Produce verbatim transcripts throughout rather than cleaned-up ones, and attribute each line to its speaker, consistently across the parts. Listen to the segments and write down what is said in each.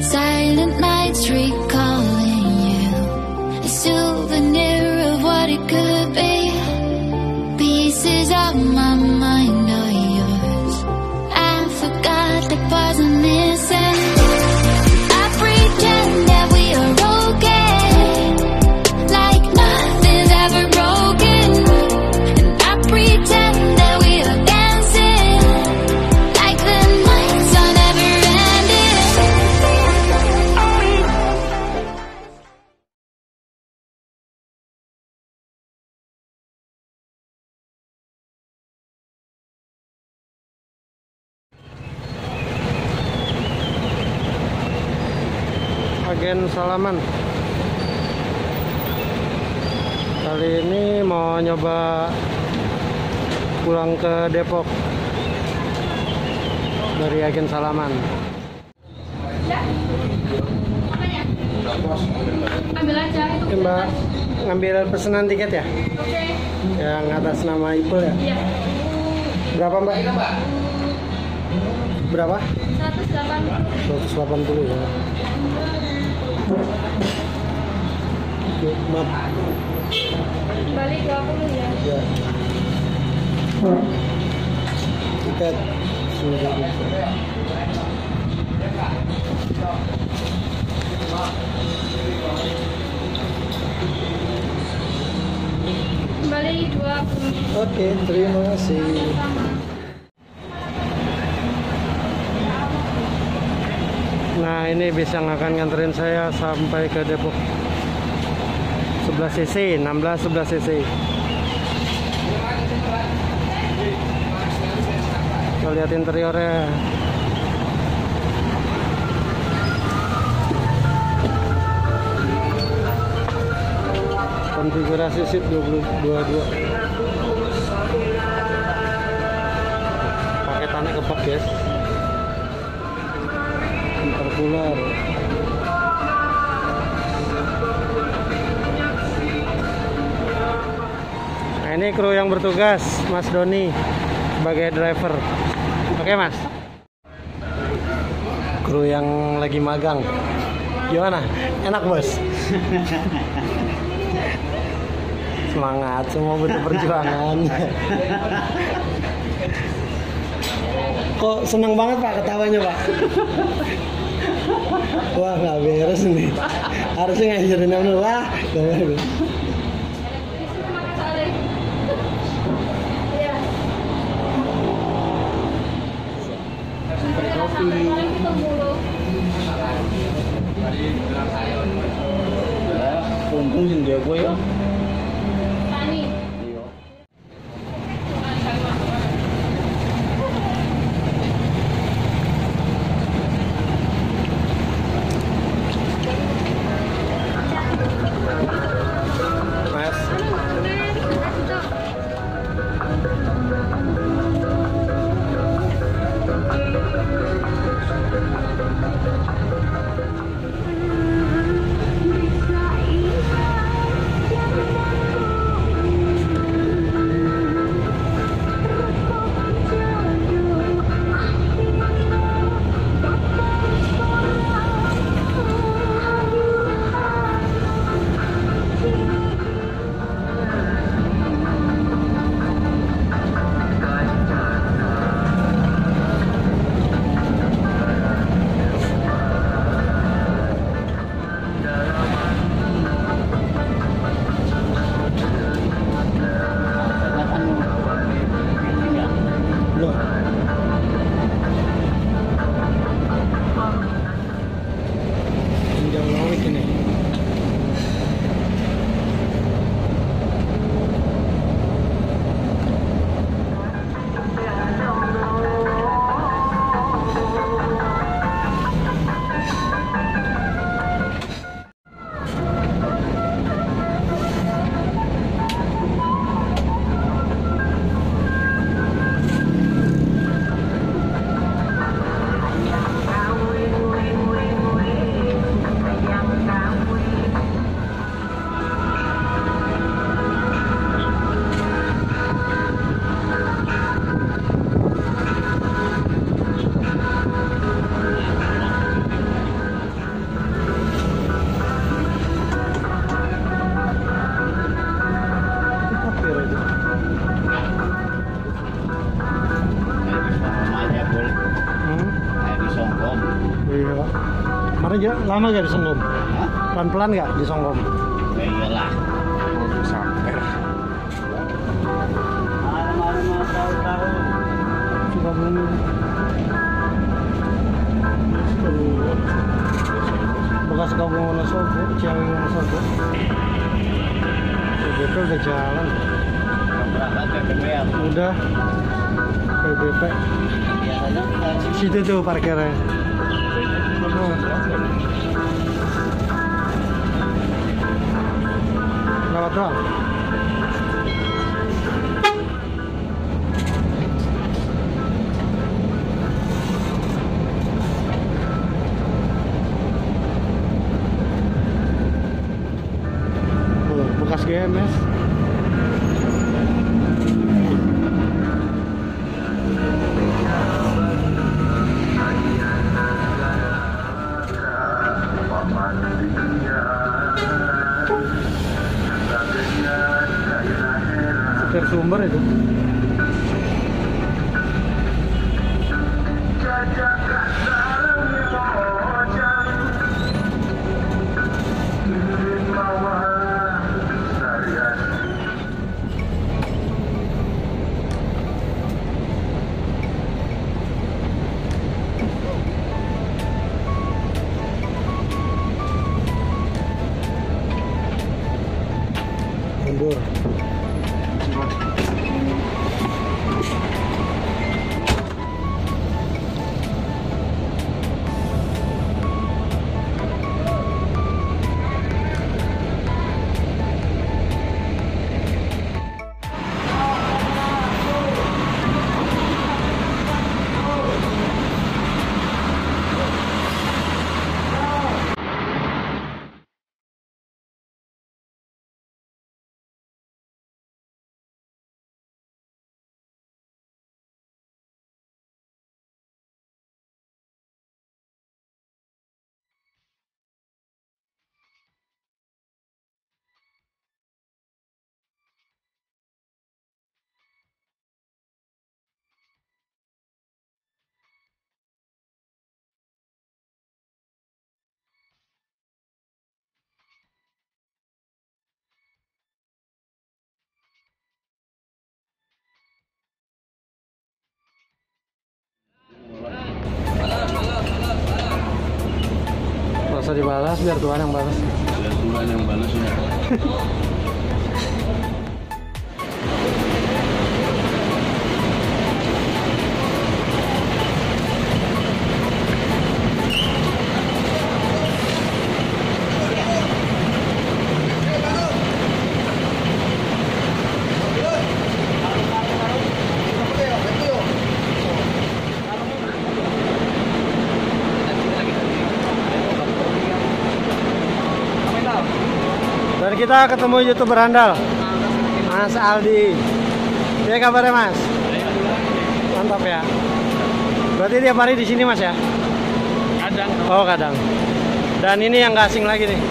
Speaker 1: Silent nights recalling you, a souvenir of what it could be. Pieces of my mind are yours. I forgot the parts I'm missing. I pretend that we are okay, like nothing's ever broken. And I pretend that we are dancing, like the nights are never ending.
Speaker 2: Agen Salaman. Kali ini mau nyoba pulang ke Depok dari Agen Salaman.
Speaker 3: Ambil aja itu.
Speaker 2: Oke, Mbak, ngambil pesanan tiket ya?
Speaker 3: Oke.
Speaker 2: Yang atas nama Ipul ya?
Speaker 3: Iya.
Speaker 2: Berapa, Mbak? Berapa?
Speaker 3: seratus delapan puluh.
Speaker 2: seratus delapan puluh ya. Oke, maaf.
Speaker 3: Balik dua puluh ya.
Speaker 2: Ya. Tiket sudah bisa.
Speaker 3: Kembali dua puluh.
Speaker 2: Oke, terima kasih. Nah, ini bis yang akan nganterin saya sampai ke Depok. sebelas cc, enam belas sebelas cc. Kita lihat interiornya. Konfigurasi seat dua puluh dua dua. Paketannya kepak, guys. Intercooler. Nah, ini kru yang bertugas, Mas Doni sebagai driver. Oke, Mas. Kru yang lagi magang. Gimana? Enak, Bos? Semangat, semua butuh perjuangan. Kok senang banget Pak ketawanya, Pak? Wah, nggak beres nih. Harusnya ngajarin dulu. Wah, nggak beres.
Speaker 4: Untung sih dia gue ya.
Speaker 2: Iya. Kemarin aja lama gak disonggom? Pelan-pelan gak disonggom?
Speaker 4: Ya iyalah.
Speaker 2: Oh, sampai. Coba belum. Bekas kampung Wonosobo, Ciawi Wonosobo. P B P udah jalan.
Speaker 4: Berangkat P B P ya.
Speaker 2: Udah. P B P.
Speaker 4: Biasanya kita
Speaker 2: Situ tuh parkirnya. Oh. Lewat doang. Oh, bekas G M S. Setir sumber itu. Mundur. Masa dibalas biar Tuhan yang balas.
Speaker 4: biar Tuhan yang balas ya.
Speaker 2: Dan kita ketemu YouTuber handal, Mas Aldi. Ya kabarnya Mas? Mantap ya. Berarti tiap hari di sini Mas ya?
Speaker 4: Kadang.
Speaker 2: Oh kadang. Dan ini yang nggak asing lagi nih.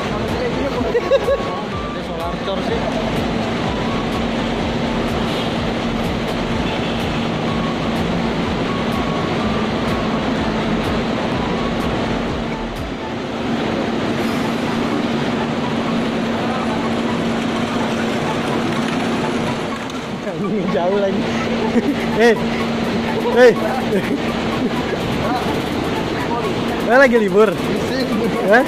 Speaker 2: Ini solar cor sih. Jauh lagi. Eh, eh, eh, lagi libur. Eh?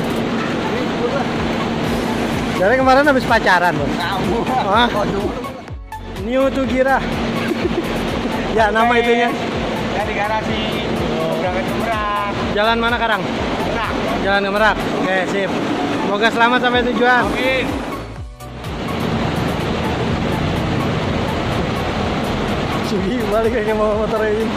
Speaker 2: Jadi kemarin habis pacaran loh. Ah. New to Gira. Ya nama itunya.
Speaker 4: Ya di garasi. Berangkat ke Merak.
Speaker 2: Jalan mana Karang?
Speaker 4: Merak.
Speaker 2: Jalan ke Merak. Oke sip. Semoga selamat sampai tujuan.
Speaker 4: Amin.
Speaker 2: Sugi balik kayaknya mau motor ini.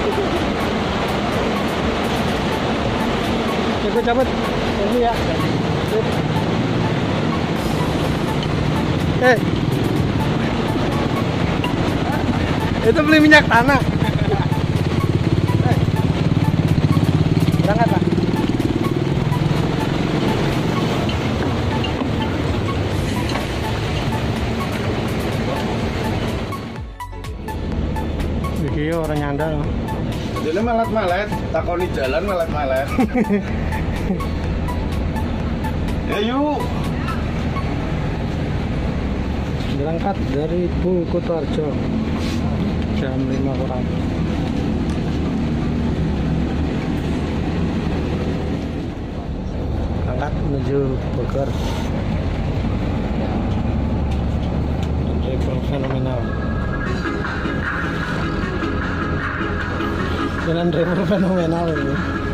Speaker 2: Coba cabut. Ini ya. Sip. Eh. Itu beli minyak tanah. Eh. Berangkat Pak. Bikin orang nyandal.
Speaker 5: Ini melet-melet, takoni jalan melet-melet. Ya yuk.
Speaker 2: Berangkat dari Kutoarjo jam lima kurang. Berangkat menuju Bogor. Driver fenomenal. Dengan driver fenomenal ini.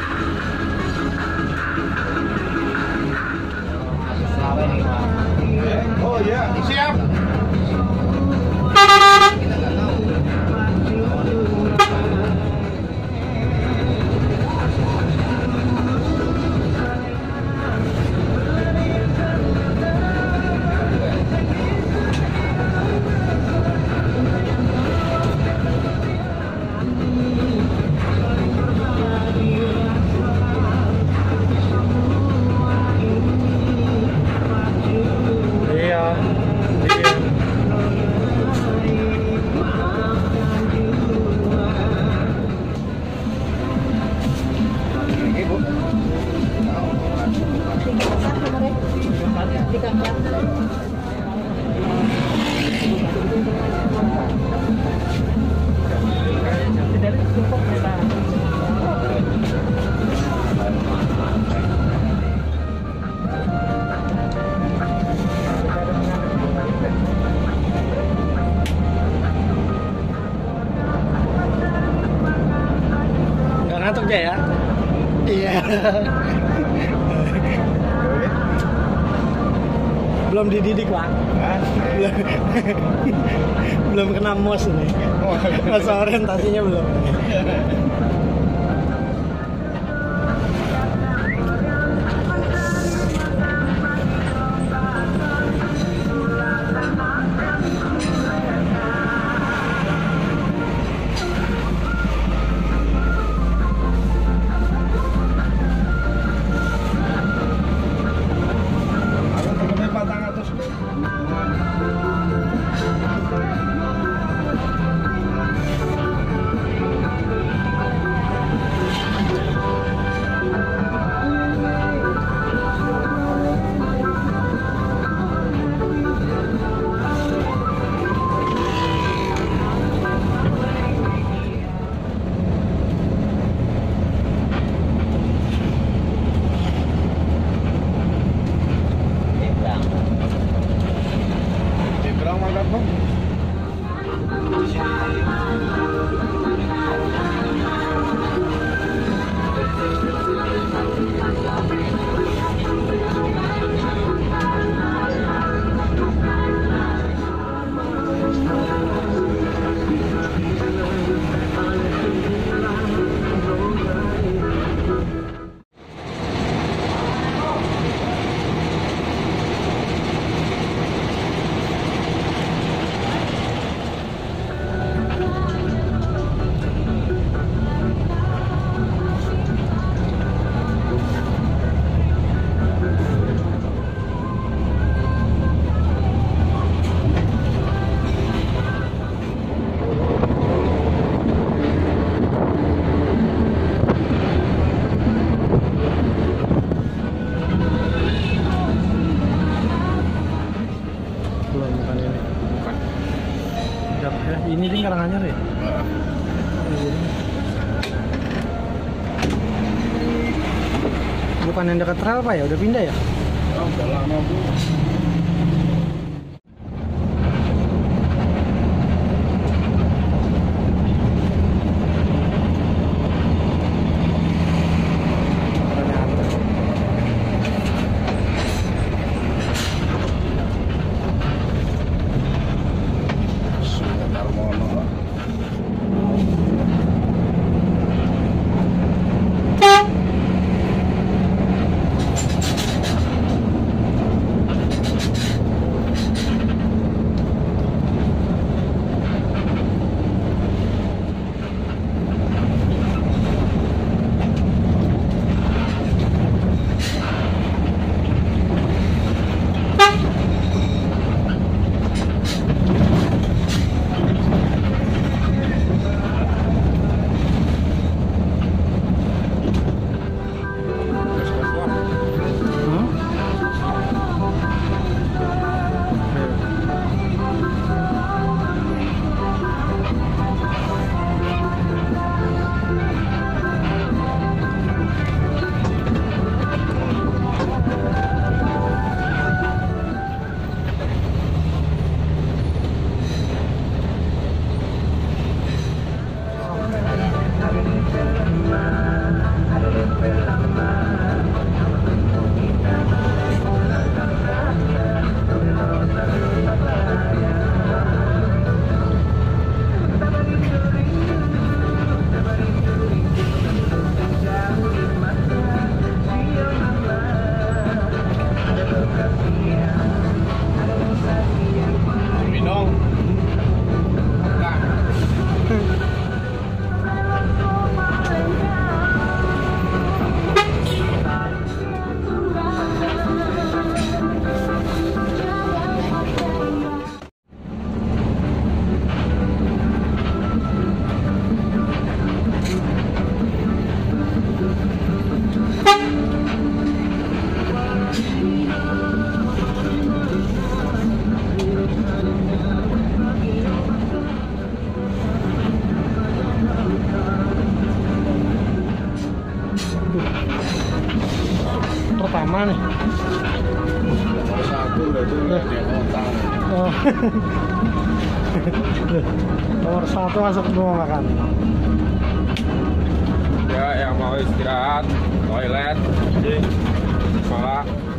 Speaker 5: Oh ya, siap.
Speaker 2: Nggak ngantuk aja ya? Iya. Belum dididik pak. Belum, belum kena mos ini. Masa orientasinya belum. Ini di Karanganyar ya? Bukan yang dekat rel pak ya? Udah pindah ya?
Speaker 5: Oh, udah lama bu.
Speaker 2: pertama nih.
Speaker 5: Nomor satu berarti udah dia kota.
Speaker 2: Oh. Nomor satu masuk semua makan.
Speaker 5: Ya, yang mau istirahat, toilet, di sekolah.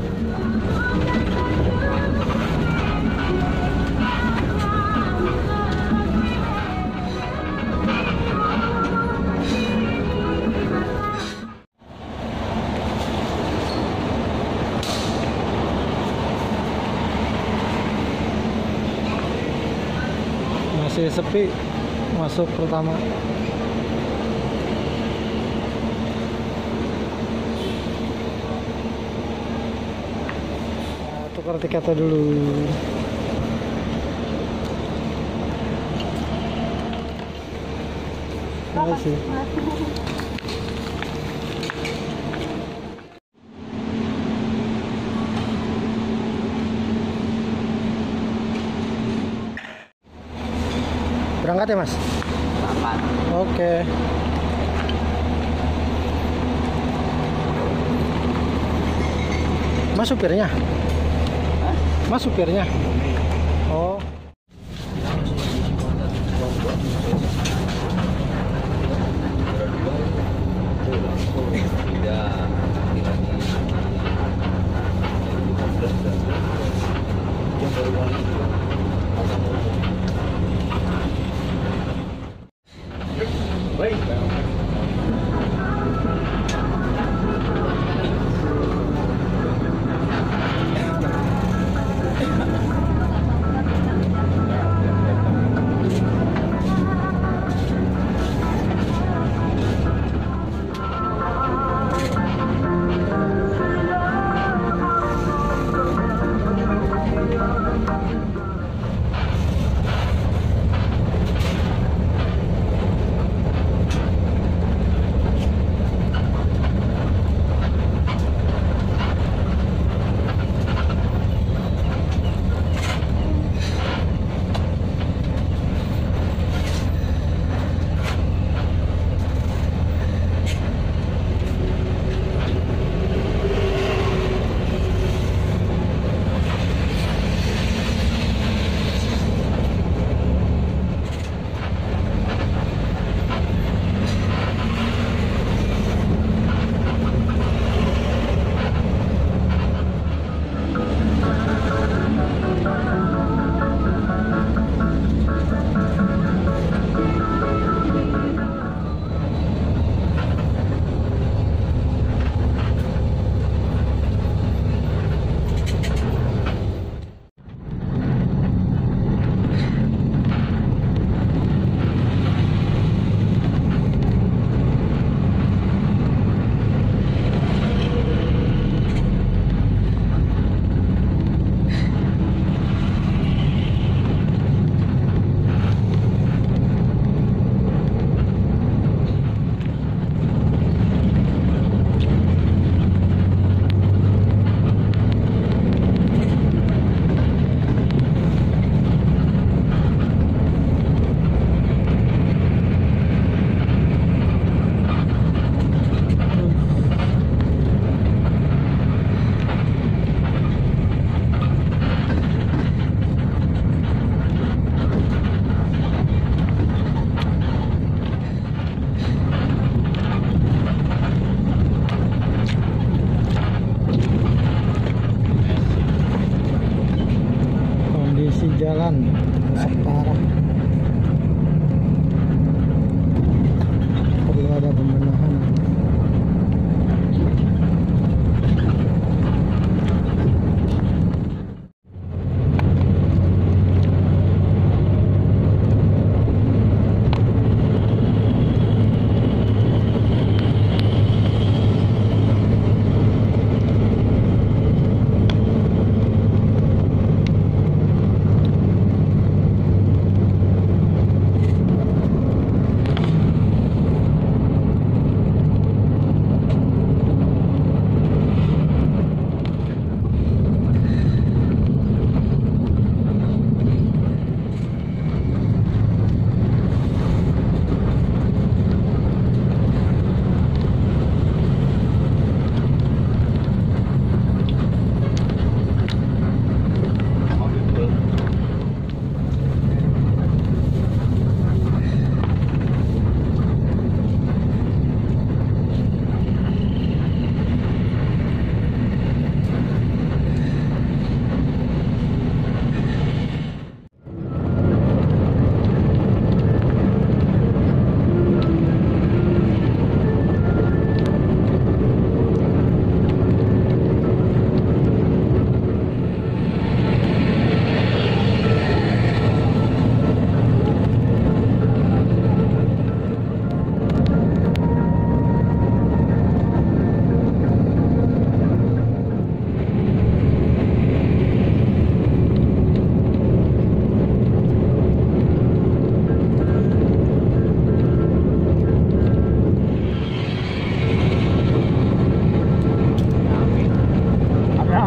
Speaker 2: Masih sepi masuk pertama. Nah, tukar tiketnya dulu. Terima kasih. Berangkat ya mas?
Speaker 4: Delapan.
Speaker 2: Oke. Mas supirnya? Mas supirnya? Oh.
Speaker 5: Baik.
Speaker 2: jalan rusak parah, perlu ada pembenahan.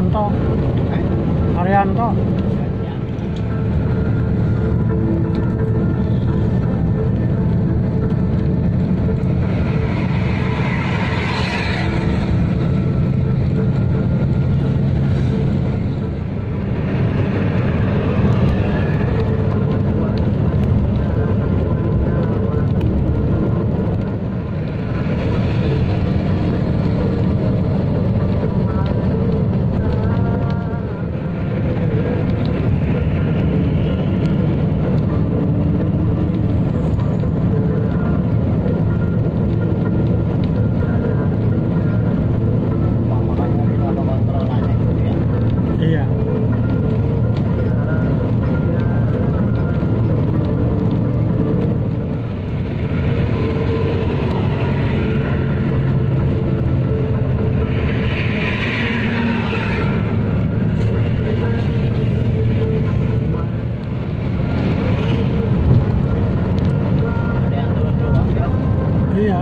Speaker 2: Haryanto. Haryanto. Iya. Iya.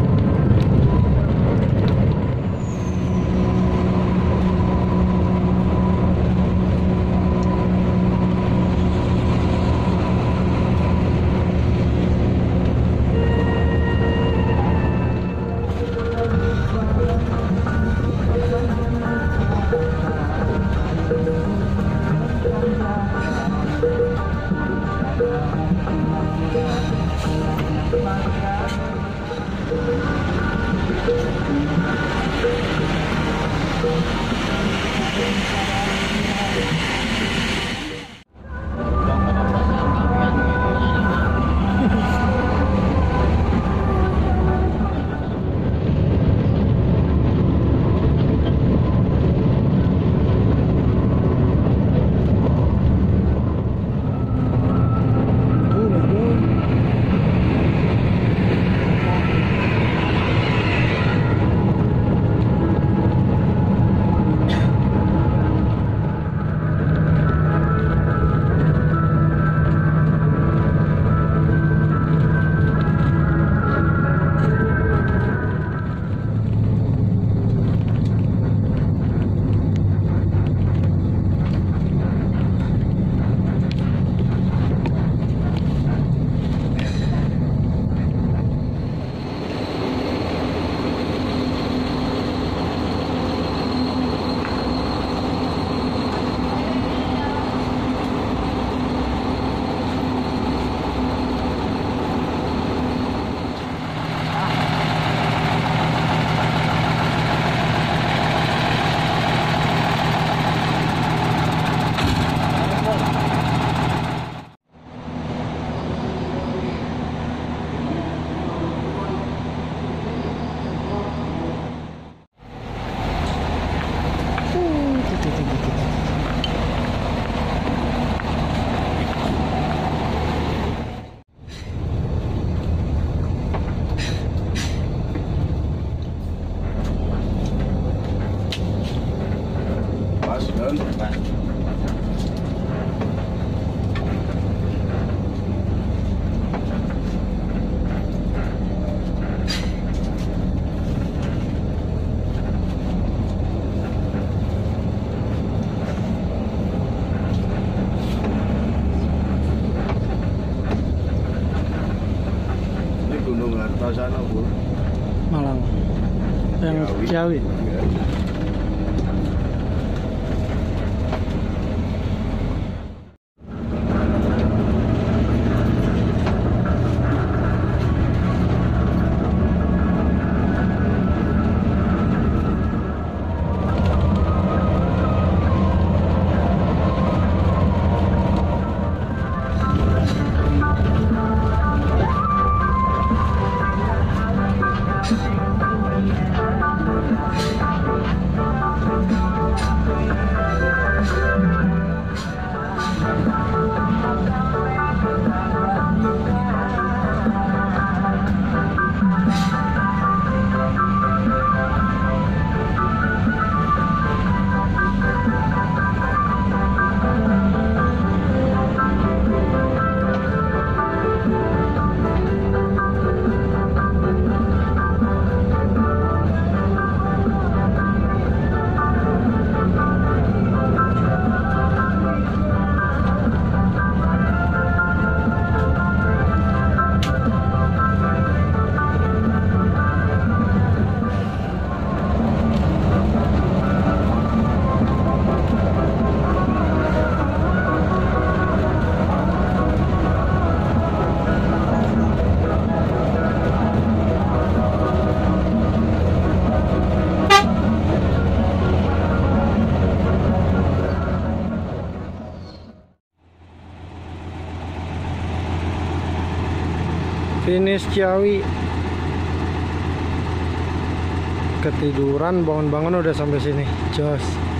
Speaker 6: Sana, Bu.
Speaker 2: Malang. Yang Ciawi. Finish Ciawi. Ketiduran, bangun-bangun udah sampai sini. Jos.